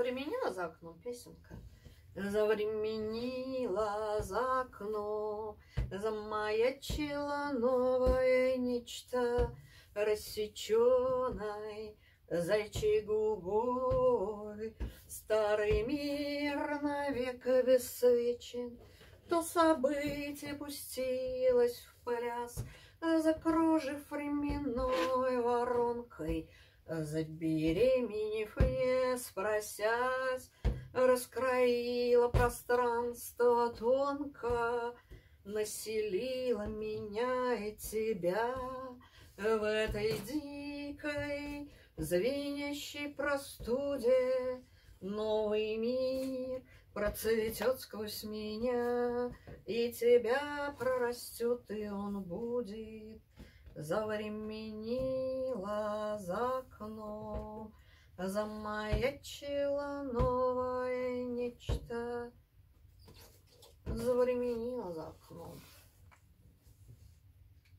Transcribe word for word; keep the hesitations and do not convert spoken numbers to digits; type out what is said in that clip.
Завременила за окном песенка. Завременила за окном, замаячила новое нечто рассеченной зайчей губой. Старый мир навек обесцвечен, то событие пустилось в пляс, закружив временной воронкой, забеременев, не спросясь, раскроила пространство тонко, населила меня и тебя в этой дикой, звенящей простуде. Новый мир процветет сквозь меня, и тебя прорастет, и он будет. Завременила за окном, замаячило новое нечто. Завременила за окном.